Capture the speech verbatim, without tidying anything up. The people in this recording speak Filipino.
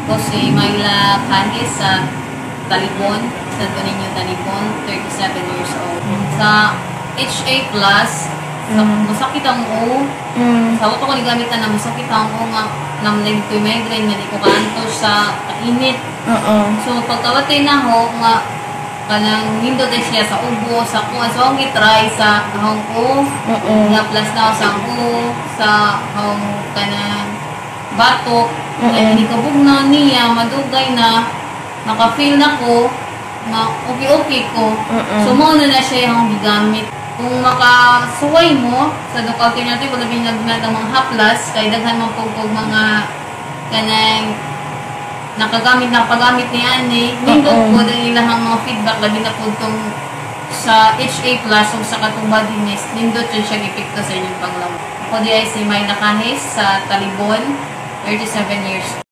Ako si Myla Kahis sa Talibon, Santo Niño, Talibon, thirty-seven years old. Sa H A plus, sa Mm. masakit ang o. Mm. Sa auto ko nigamit na masakit ang o nga namlag ko migraine nga di ko kaanto sa kainit. Oo. So pagkawatay na ho nga kanang hindot ay siya sa ubo, sa kuha. So ang gitry sa hong o, Oo. nga plus na ako sa o, sa hong kanang batok. Mm-mm. Kaya hinikabog na niya, madugay na, naka-feel na ko, na okay-okay ko. Mm-mm. So, mauna na siya yung gigamit. Kung makasuway mo, sa local alternative, wala binagnat ang mga haplas, kaya daghan mo po mga kanang nakagamit na paggamit ni Annie. Nindot Oo. po, dahil ilang mga feedback, labi na po itong sa H A plus o sa katong bodiness, nindot yun siya epekto sa inyong panglaw. Ako di ay si Myla Kahis sa Talibon, thirty-seven years.